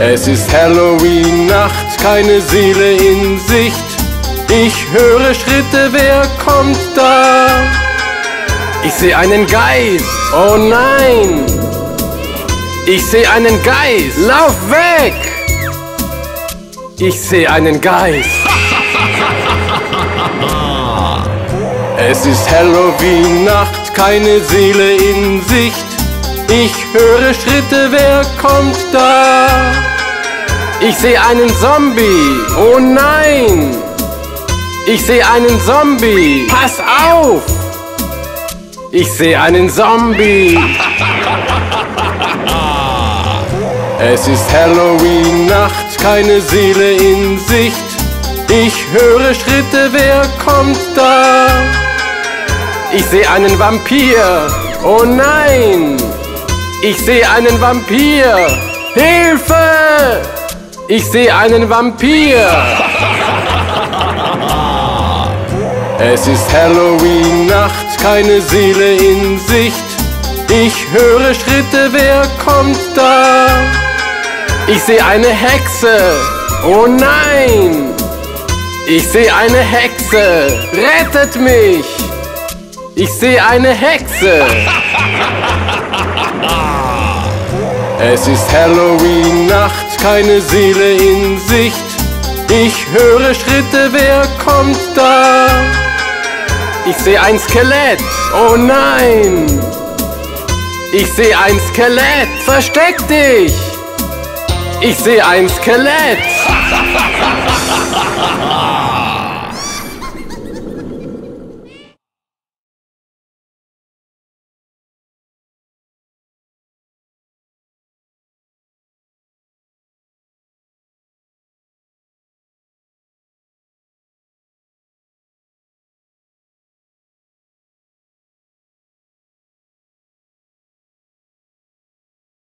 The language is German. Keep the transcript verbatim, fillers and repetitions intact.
Es ist Halloween-Nacht, keine Seele in Sicht. Ich höre Schritte, wer kommt da? Ich sehe einen Geist, oh nein! Ich sehe einen Geist, lauf weg! Ich sehe einen Geist. Es ist Halloween-Nacht, keine Seele in Sicht. Ich höre Schritte, wer kommt da? Ich sehe einen Zombie, oh nein! Ich sehe einen Zombie, pass auf! Ich sehe einen Zombie. Es ist Halloween-Nacht, keine Seele in Sicht. Ich höre Schritte, wer kommt da? Ich sehe einen Vampir, oh nein! Ich sehe einen Vampir! Hilfe! Ich sehe einen Vampir! Es ist Halloween-Nacht, keine Seele in Sicht. Ich höre Schritte, wer kommt da? Ich sehe eine Hexe, oh nein! Ich sehe eine Hexe, rettet mich! Ich sehe eine Hexe! Es ist Halloween-Nacht, keine Seele in Sicht. Ich höre Schritte, wer kommt da? Ich sehe ein Skelett, oh nein! Ich sehe ein Skelett, versteck dich! Ich sehe ein Skelett!